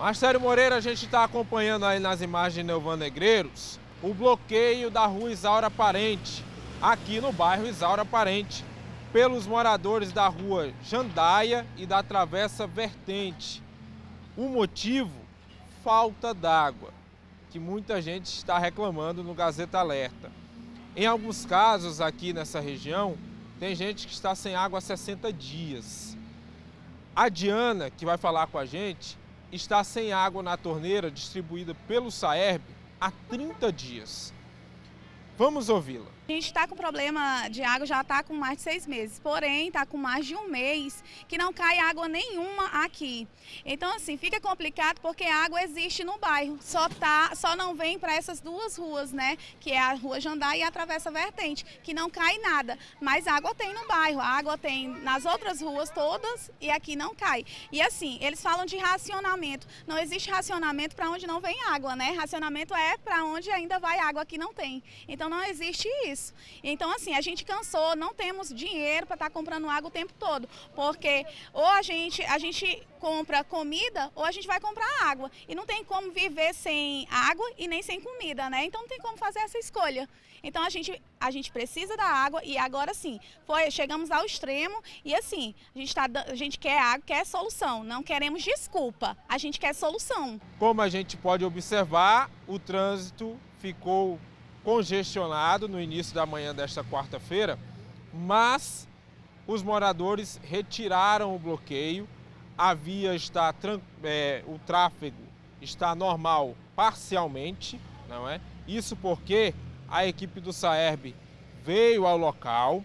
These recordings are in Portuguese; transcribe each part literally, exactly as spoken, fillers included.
Marcelo Moreira, a gente está acompanhando aí nas imagens de Neuvan Negreiros o bloqueio da rua Isaura Parente, aqui no bairro Isaura Parente, pelos moradores da rua Jandaia e da Travessa Vertente. O motivo? Falta d'água, que muita gente está reclamando no Gazeta Alerta. Em alguns casos aqui nessa região, tem gente que está sem água há sessenta dias. A Diana, que vai falar com a gente, está sem água na torneira distribuída pelo Saerb há trinta dias. Vamos ouvi-la. A gente está com problema de água, já está com mais de seis meses, porém está com mais de um mês que não cai água nenhuma aqui. Então assim, fica complicado porque a água existe no bairro, só, tá, só não vem para essas duas ruas, né? Que é a rua Jandaia e a Travessa Vertente, que não cai nada, mas água tem no bairro, a água tem nas outras ruas todas e aqui não cai. E assim, eles falam de racionamento, não existe racionamento para onde não vem água, né? Racionamento é para onde ainda vai água, aqui não tem. Então não existe isso. Então assim, a gente cansou, não temos dinheiro para estar comprando água o tempo todo, porque ou a gente, a gente compra comida ou a gente vai comprar água, e não tem como viver sem água e nem sem comida, né? Então não tem como fazer essa escolha. Então a gente, a gente precisa da água e agora sim, foi, chegamos ao extremo e assim, a gente, tá, a gente quer água, quer solução, não queremos desculpa, a gente quer solução. Como a gente pode observar, o trânsito ficou congestionado no início da manhã desta quarta-feira, mas os moradores retiraram o bloqueio, a via está, é, o tráfego está normal parcialmente, não é? Isso porque a equipe do Saerb veio ao local,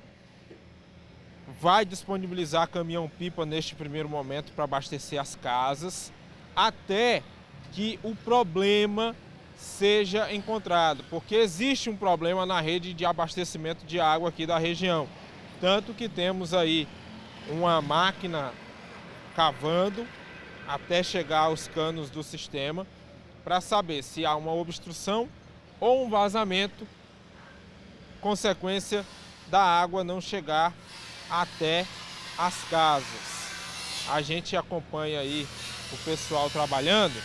vai disponibilizar caminhão-pipa neste primeiro momento para abastecer as casas, até que o problema seja encontrado, porque existe um problema na rede de abastecimento de água aqui da região. Tanto que temos aí uma máquina cavando até chegar aos canos do sistema para saber se há uma obstrução ou um vazamento, consequência da água não chegar até as casas. A gente acompanha aí o pessoal trabalhando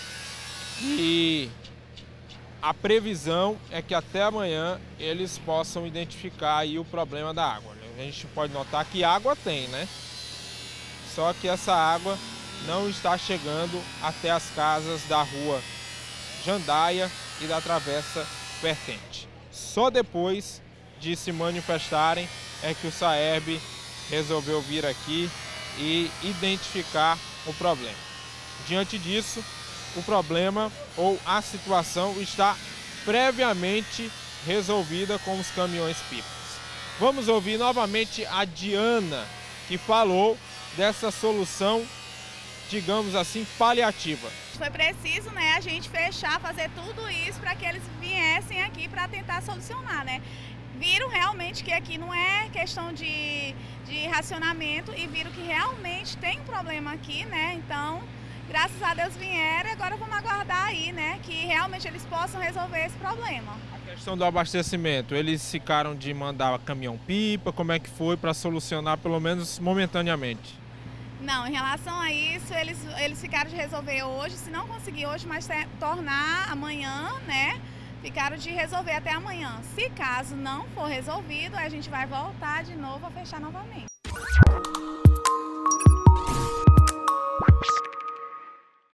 e a previsão é que até amanhã eles possam identificar aí o problema da água. A gente pode notar que água tem, né? Só que essa água não está chegando até as casas da rua Jandaia e da Travessa Vertente. Só depois de se manifestarem é que o Saerb resolveu vir aqui e identificar o problema. Diante disso, o problema ou a situação está previamente resolvida com os caminhões-pipas. Vamos ouvir novamente a Diana, que falou dessa solução, digamos assim, paliativa. Foi preciso, né, a gente fechar, fazer tudo isso para que eles viessem aqui para tentar solucionar, né? Viram realmente que aqui não é questão de, de racionamento e viram que realmente tem um problema aqui, né? Então, graças a Deus vieram, agora vamos aguardar aí, né, que realmente eles possam resolver esse problema. A questão do abastecimento, eles ficaram de mandar caminhão-pipa, como é que foi para solucionar, pelo menos momentaneamente? Não, em relação a isso, eles, eles ficaram de resolver hoje, se não conseguir hoje, mas tornar amanhã, né, ficaram de resolver até amanhã. Se caso não for resolvido, a gente vai voltar de novo a fechar novamente.